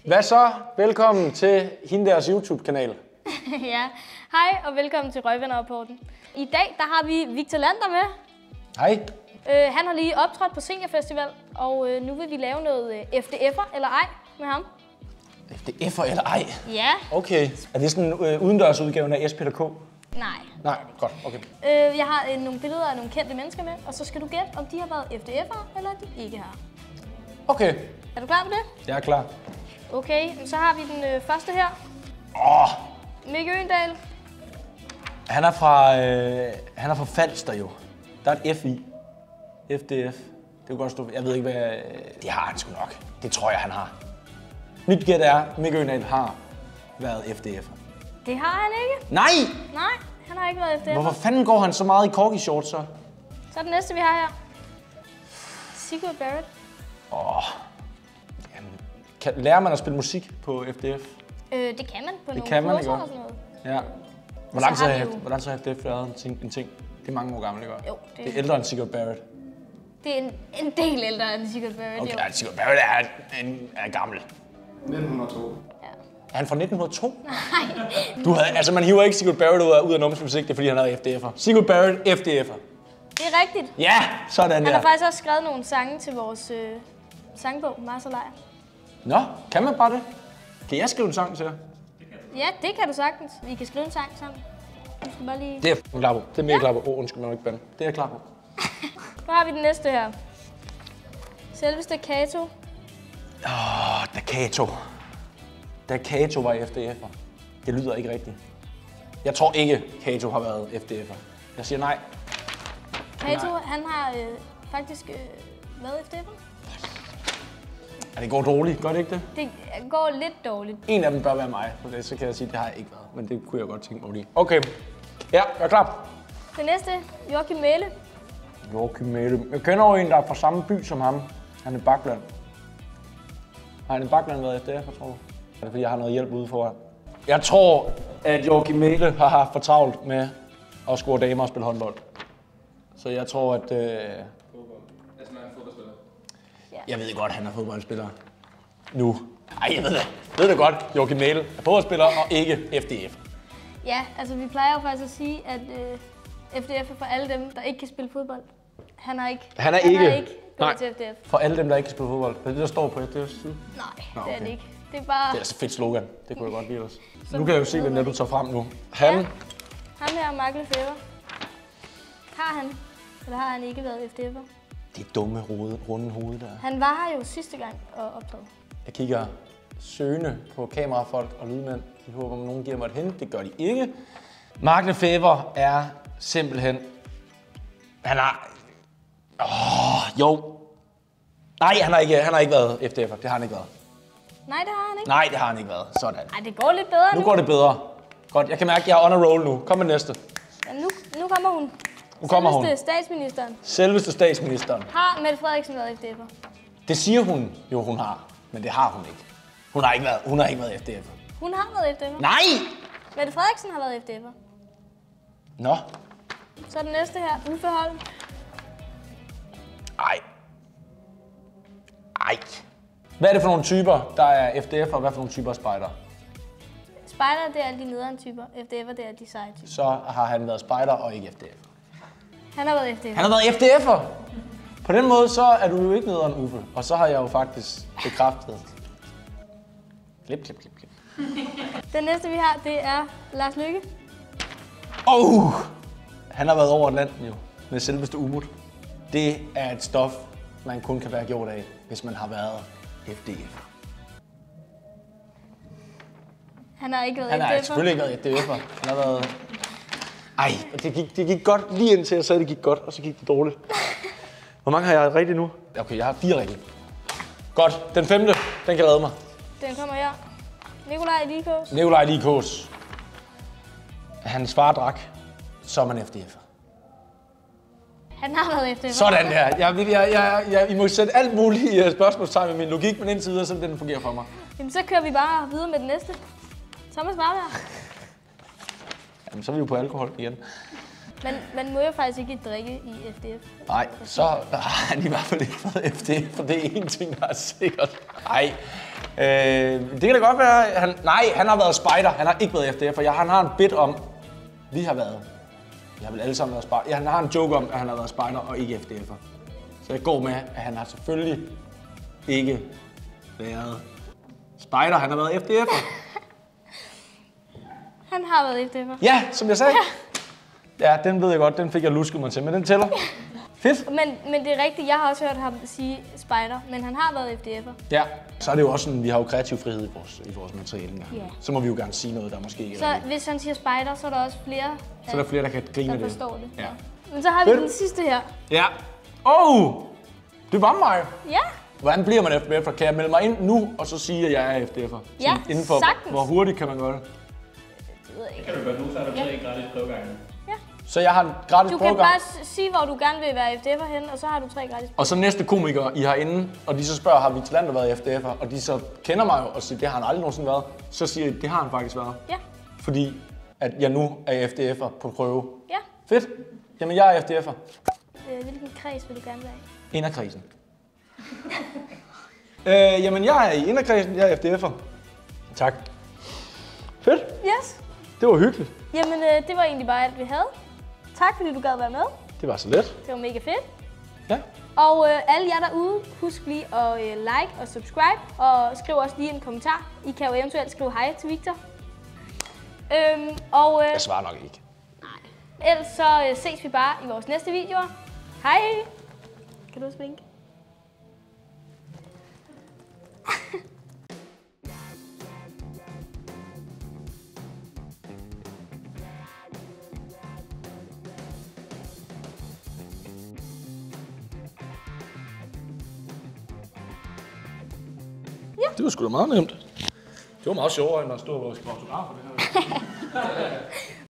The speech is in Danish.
Hvad så? Velkommen til hende deres YouTube-kanal. Ja, hej og velkommen til Røgvenner-rapporten. I dag der har vi Victor Lander med. Hej. Han har lige optrådt på Seniorfestival, og nu vil vi lave noget FDF'er eller ej med ham. FDF'er eller ej? Ja. Okay. Er det sådan udendørsudgaven af SPDK? Nej. Nej, godt. Okay. Jeg har nogle billeder af nogle kendte mennesker med, og så skal du gætte, om de har været FDF'er eller de ikke har. Okay. Er du klar på det? Jeg er klar. Okay, så har vi den første her. Mikke Øgendal. Han er fra Falster jo. Der er et F i. FDF. Det kan godt stå. Jeg ved ikke, hvad... Det har han sgu nok. Det tror jeg, han har. Mit gæt er, at Mikke Øgendal har været FDF'er. Det har han ikke. Nej! Nej, han har ikke været FDF'er. Hvorfor fanden går han så meget i corgi shorts så? Så er den næste, vi har her. Sigurd Barrett. Lærer man at spille musik på FDF? Det kan man på Det nogle kan man, kurser ikke? og sådan noget. Ja. Hvor lang tid har FDF været en ting? Det er mange år gammelt, ikke? Jo, det er ældre end Sigurd Barrett. Det er en del ældre end Sigurd Barrett. Okay, ja, Sigurd Barrett er gammel. 1902. Ja. Er han fra 1902? Nej. Man hiver ikke Sigurd Barrett ud af numse musik, det er fordi han er FDF'er. Sigurd Barrett, FDF'er. Det er rigtigt. Ja, sådan Han der. har faktisk også skrevet nogle sange til vores sangbog, Mars og Lejr. Nå, kan man bare det? Kan jeg skrive en sang til jer? Ja, det kan du sagtens. Vi kan skrive en sang sammen. Du skal bare lige... Det er jeg klar på. Det er mere klar på. Undskyld mig ikke bande. Det er jeg klar på. Så har vi den næste her. Selveste Kato. Da Kato var FDF'er. Det lyder ikke rigtigt. Jeg tror ikke, Kato har været FDF'er. Jeg siger nej. Kato, han har faktisk været FDF'er. Ja, det går dårligt. Gør det ikke det? Det går lidt dårligt. En af dem bør være mig, for det, så kan jeg sige, at det har jeg ikke været. Men det kunne jeg godt tænke mig lige. Okay. Ja, jeg er klar. Den næste, Joachim Mæhle. Joachim Mæhle. Jeg kender jo en, der er fra samme by som ham. Han er Bakland. Har han i Bakland været FDF, tror du? Er det fordi, jeg har noget hjælp ude foran? Jeg tror, at Joachim Mæhle har haft for travlt med at score damer og spille håndbold. Så jeg tror, at... Altså, når han er fodboldspiller. Jeg ved godt, at han er fodboldspiller. Nu. Ej, jeg ved det godt. Joachim Mæhle er fodboldspiller og ikke FDF. Ja, altså vi plejer jo faktisk at sige, at FDF er for alle dem, der ikke kan spille fodbold. Han har ikke gået til FDF. For alle dem, der ikke kan spille fodbold. Det er det, der står på FDF's side. Nej, Nå, det er okay. det ikke. Det er bare... Det er altså et fedt slogan. Det kunne jeg godt lide også. Nu kan jeg jo se, hvem du tager frem nu. Han. Ja. Ham her, Mark Lefebvre. Har han, eller har han ikke været FDF'er? Det er dumme runde hoved der. Han var her jo sidste gang og optrådte. Jeg kigger søgende på kamerafolk og lydmænd. De håber, om nogen giver mig et hint. Det gør de ikke. Mark Lefebvre er simpelthen... Han har... Jo. Nej, han har ikke været FDF'er. Det har han ikke været. Nej, det har han ikke. Nej, det har han ikke været. Sådan. Nej, det går lidt bedre nu. Nu går det bedre. Godt, jeg kan mærke, at jeg er on a roll nu. Kom med næste. Ja, nu kommer hun. Nu kommer hun. Selveste statsministeren. Selveste statsministeren. Har Mette Frederiksen været FDF'er? Det siger hun jo, hun har. Men det har hun ikke. Hun har ikke været FDF'er. Hun har været FDF'er. Nej! Mette Frederiksen har været FDF'er. Nå. Så den næste her, Uffe Holm. Ej. Hvad er det for nogle typer, der er FDF'er, og hvad for nogle typer er spejder? Spejder, det er alle de nederen typer. FDF'er, det er de seje typer. Så har han været spejder og ikke FDF. Han har været FDF'er. Han har været FDF'er! På den måde, så er du jo ikke nederen Uffe. Og så har jeg jo faktisk bekræftet. Klip. Den næste, vi har, det er Lars Løkke. Han har været over Atlanten jo, med selveste Umut. Det er et stof, man kun kan være gjort af, hvis man har været FDF. Han har ikke været Han har FDF'er. selvfølgelig ikke været FDF'er. Han har været... Ej, det gik godt lige indtil jeg sagde, at det gik godt, og så gik det dårligt. Hvor mange har jeg rigtigt nu? Okay, jeg har 4 rigtigt. Godt, den 5. Den kan redde mig. Den kommer her. Nikolaj Likås. Nikolaj Likås. Hans far drak, så er man FDF'er. Han har været FDF'er. Sådan der. I må sætte alt muligt spørgsmålstegn med min logik, men indtil videre, så den fungerer for mig. Jamen, så kører vi bare videre med den næste. Thomas Warberg. Jamen, så er vi jo på alkohol igen. Men man må jo faktisk ikke drikke i FDF. Nej, så har han i hvert fald ikke været FDF, for det er en ting, der er sikkert. Nej, Det kan da godt være, han har været spejder. Han har ikke været FDF'er. Han har en bit om, vi har vel alle sammen været spejder. Han har en joke om, at han har været spejder og ikke FDF'er. Så jeg går med, at han har selvfølgelig ikke været spejder. Han har været FDF'er. Han har været FDF'er. Ja, som jeg sagde. Ja, den ved jeg godt. Den fik jeg lusket mig til, men den tæller. Fedt. Men det er rigtigt. Jeg har også hørt ham sige spejder, men han har været FDF'er. Ja, så er det jo også sådan, vi har jo kreativ frihed i vores materiale engang. Yeah. Så må vi jo gerne sige noget, der måske ikke er så rigtigt. Hvis han siger spejder, så er der også flere, så er der flere, der kan grine det. Der forstår det. Ja. Men så har vi den sidste her. Ja. Det var mig. Ja. Hvordan bliver man FDF'er? Kan jeg melde mig ind nu, og så sige, at jeg er FDF'er? Ja, inden for, sagtens. hvor hurtigt kan man gøre det? Det ved jeg ikke. Kan du godt nu, så er der 3 gratis prøvegange. Ja. Så jeg har en gratis Du prøvegang. kan bare sige, hvor du gerne vil være FDF'er henne, og så har du 3 gratis. Og så næste komiker, I har inde, og de så spørger, har Victor været FDF'er? Og de så kender mig jo og siger, det har han aldrig nogensinde været. Så siger jeg, det har han faktisk været. Ja. Fordi at jeg nu er FDF'er på prøve. Ja. Fedt. Jamen, jeg er FDF'er. Hvilken kreds vil du gerne være i? Inderkredsen. Jamen, jeg er i inderkredsen. Jeg er FDF'er. Tak. Fedt. Yes. Det var hyggeligt. Jamen, det var egentlig bare alt, vi havde. Tak, fordi du gad være med. Det var så let. Det var mega fedt. Ja. Og alle jer derude, husk lige at like og subscribe, og skriv også lige en kommentar. I kan jo eventuelt skrive hej til Victor. Jeg svarer nok ikke. Nej. Ellers så ses vi bare i vores næste videoer. Hej! Kan du også vinke? Det var sgu da meget nemt. Det var meget sjovere, end at stå og skrive autografer.